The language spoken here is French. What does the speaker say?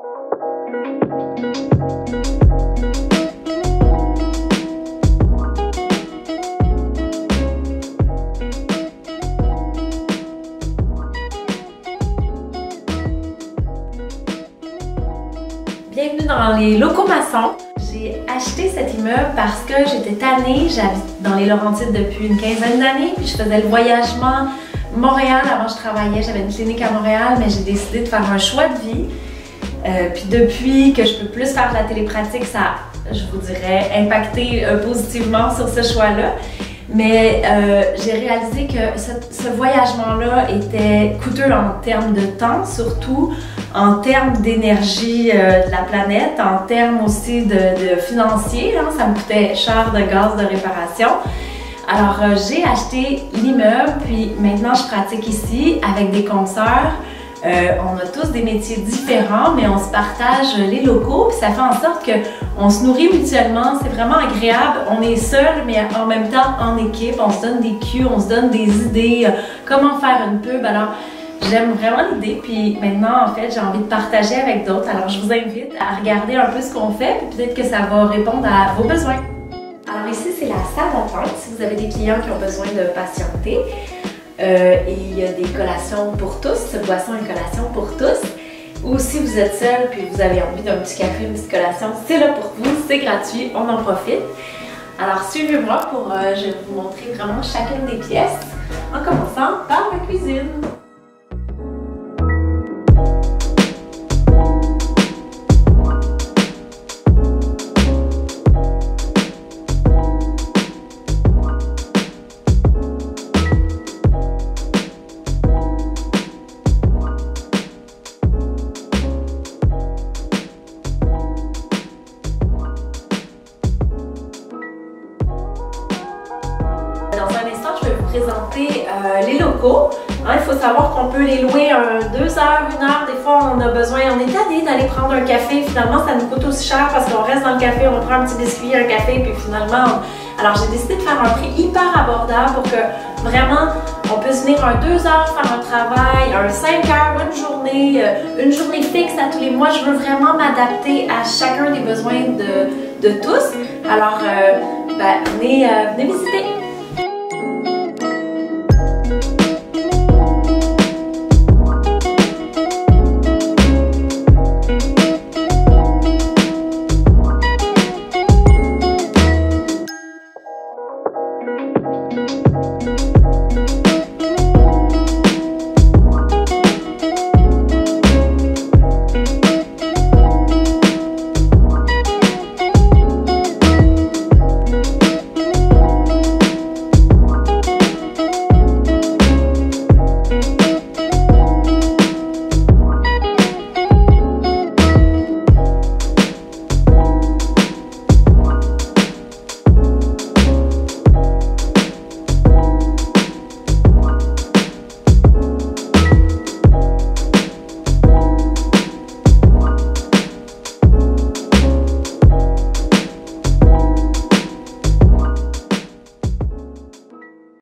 Bienvenue dans les locaux maçons. J'ai acheté cet immeuble parce que j'étais tannée. J'habite dans les Laurentides depuis une quinzaine d'années, puis je faisais le voyagement Montréal. Avant, je travaillais, j'avais une clinique à Montréal, mais j'ai décidé de faire un choix de vie. Puis depuis que je peux plus faire de la télépratique, ça a, je vous dirais, impacté positivement sur ce choix-là. Mais j'ai réalisé que ce voyagement-là était coûteux en termes de temps, surtout en termes d'énergie de la planète, en termes aussi de financier. Hein, ça me coûtait cher de gaz de réparation. Alors j'ai acheté l'immeuble, puis maintenant je pratique ici avec des consoeurs. On a tous des métiers différents, mais on se partage les locaux, puis ça fait en sorte qu'on se nourrit mutuellement. C'est vraiment agréable. On est seul, mais en même temps en équipe. On se donne des cues, on se donne des idées, comment faire une pub. Alors, j'aime vraiment l'idée, puis maintenant, en fait, j'ai envie de partager avec d'autres. Alors, je vous invite à regarder un peu ce qu'on fait, puis peut-être que ça va répondre à vos besoins. Alors ici, c'est la salle d'attente. Si vous avez des clients qui ont besoin de patienter, et il y a des collations pour tous, boissons et collations pour tous. Ou si vous êtes seul puis vous avez envie d'un petit café, une petite collation, c'est là pour vous, c'est gratuit, on en profite. Alors suivez-moi pour, je vais vous montrer vraiment chacune des pièces, en commençant par la cuisine. Dans un instant, je vais vous présenter les locaux. Hein, il faut savoir qu'on peut les louer 2 heures, 1 heure. Des fois, on a besoin, on est tanné d'aller prendre un café. Finalement, ça nous coûte aussi cher parce qu'on reste dans le café, on prend un petit biscuit, un café, puis finalement... Alors, j'ai décidé de faire un prix hyper abordable pour que vraiment, on puisse venir 2 heures faire un travail, 5 heures, une journée fixe à tous les mois. Je veux vraiment m'adapter à chacun des besoins de tous. Alors, venez visiter.